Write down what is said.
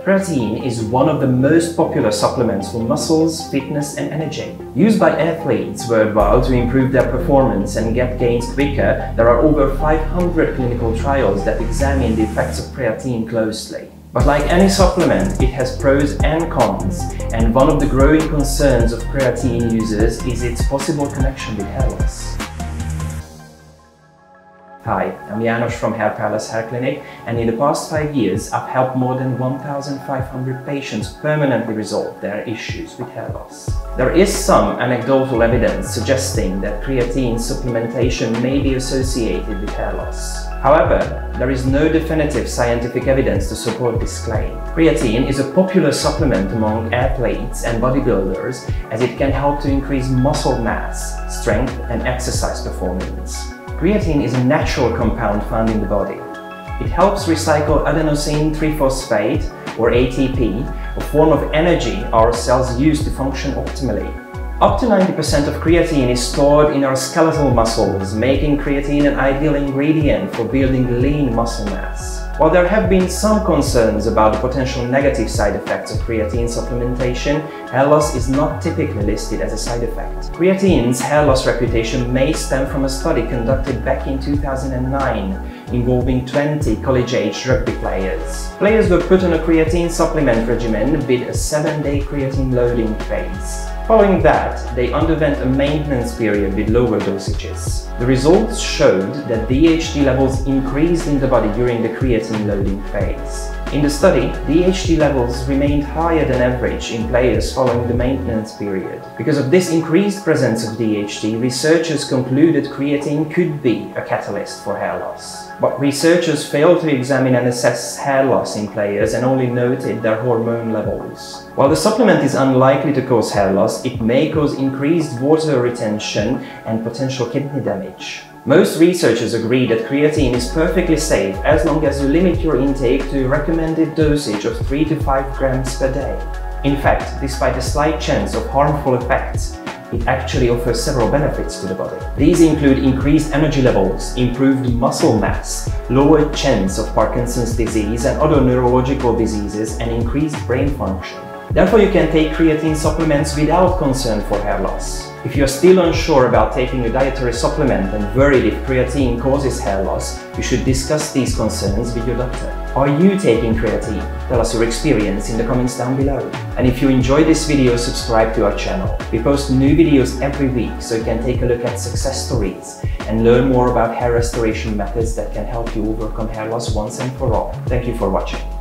Creatine is one of the most popular supplements for muscles, fitness and energy. Used by athletes worldwide to improve their performance and get gains quicker, there are over 500 clinical trials that examine the effects of creatine closely. But like any supplement, it has pros and cons, and one of the growing concerns of creatine users is its possible connection with hair loss. Hi, I'm János from HairPalace Hair Clinic, and in the past 5 years I've helped more than 1,500 patients permanently resolve their issues with hair loss. There is some anecdotal evidence suggesting that creatine supplementation may be associated with hair loss. However, there is no definitive scientific evidence to support this claim. Creatine is a popular supplement among athletes and bodybuilders as it can help to increase muscle mass, strength and exercise performance. Creatine is a natural compound found in the body. It helps recycle adenosine triphosphate, or ATP, a form of energy our cells use to function optimally. Up to 90% of creatine is stored in our skeletal muscles, making creatine an ideal ingredient for building lean muscle mass. While there have been some concerns about the potential negative side effects of creatine supplementation, hair loss is not typically listed as a side effect. Creatine's hair loss reputation may stem from a study conducted back in 2009 involving 20 college-age rugby players. Players were put on a creatine supplement regimen with a 7-day creatine loading phase. Following that, they underwent a maintenance period with lower dosages. The results showed that DHT levels increased in the body during the creatine loading phase. In the study, DHT levels remained higher than average in players following the maintenance period. Because of this increased presence of DHT, researchers concluded creatine could be a catalyst for hair loss. But researchers failed to examine and assess hair loss in players and only noted their hormone levels. While the supplement is unlikely to cause hair loss, it may cause increased water retention and potential kidney damage. Most researchers agree that creatine is perfectly safe as long as you limit your intake to a recommended dosage of 3 to 5 grams per day. In fact, despite a slight chance of harmful effects, it actually offers several benefits to the body. These include increased energy levels, improved muscle mass, lowered chance of Parkinson's disease and other neurological diseases, and increased brain function. Therefore, you can take creatine supplements without concern for hair loss. If you are still unsure about taking a dietary supplement and worried if creatine causes hair loss, you should discuss these concerns with your doctor. Are you taking creatine? Tell us your experience in the comments down below. And if you enjoyed this video, subscribe to our channel. We post new videos every week, so you can take a look at success stories and learn more about hair restoration methods that can help you overcome hair loss once and for all. Thank you for watching.